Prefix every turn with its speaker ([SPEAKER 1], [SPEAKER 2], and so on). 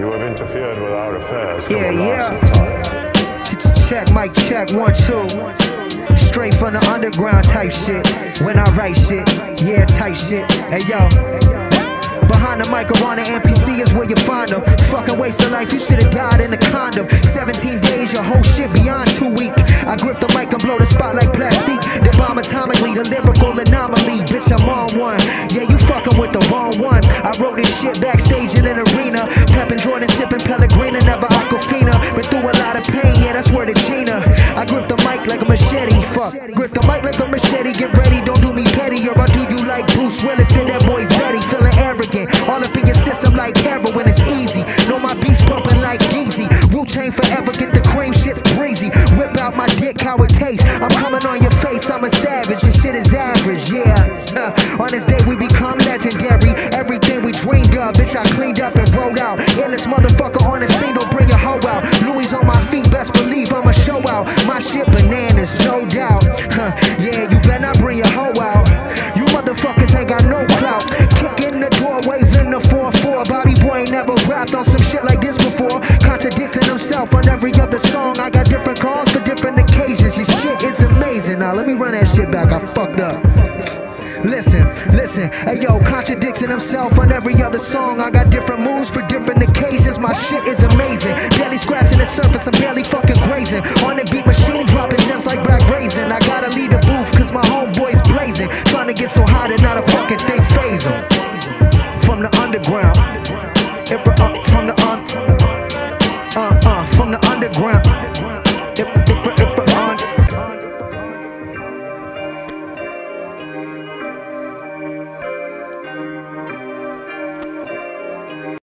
[SPEAKER 1] You have interfered with our affairs for
[SPEAKER 2] Yeah,
[SPEAKER 1] the
[SPEAKER 2] yeah.
[SPEAKER 1] last time.
[SPEAKER 2] Check, mic check, 1, 2. Straight from the underground type shit. When I write shit, yeah, type shit. Hey yo, behind the mic around the NPC is where you find them. Fucking waste of life, you should've died in a condom. 17 days, your whole shit beyond 2 weeks. I grip the mic and blow the spot like plastique. The bomb atomically, the lyrical anomaly. Bitch, I'm on one. Yeah, you fucking with the wrong one. I wrote this shit backstage in an arena. Peppin' Jordan, sipping Pellegrina, never Aquafina. Been through a lot of pain, yeah, that's word of Gina. I grip the mic like a machete, fuck. Grip the mic like a machete, get ready, don't do me petty. Or I'll do you like Bruce Willis, did that boy Zeddy. Feeling arrogant, all up in your system like heroin, it's easy. Know my beats pumping like Yeezy. Wu-Tang forever, get the cream, shit's breezy. Whip out my dick, how it tastes. I'm coming on your face, I'm a savage, this shit is average, yeah. On this day we become legendary. Everything we dreamed of, bitch, I cleaned up and rolled out. Illest motherfucker on the scene, don't bring your hoe out. Louis on my feet, best believe I'ma show out. My shit bananas, no doubt. Yeah, you better not bring your hoe out. You motherfuckers ain't got no clout. Kick in the door, waving the 4-4. Bobby Boy ain't never rapped on some shit like this before. Contradicting himself on every other song. I got different calls for different occasions. Your shit is amazing. Now let me run that shit back, I fucked up. Listen, hey yo, contradicting himself on every other song. I got different moves for different occasions. My shit is amazing. Barely scratching the surface, I'm barely fucking grazing. On the beat machine, dropping gems like black raisin. I gotta leave the booth cause my homeboy's blazing. Trying to get so hot and not a fucking thing phase 'em.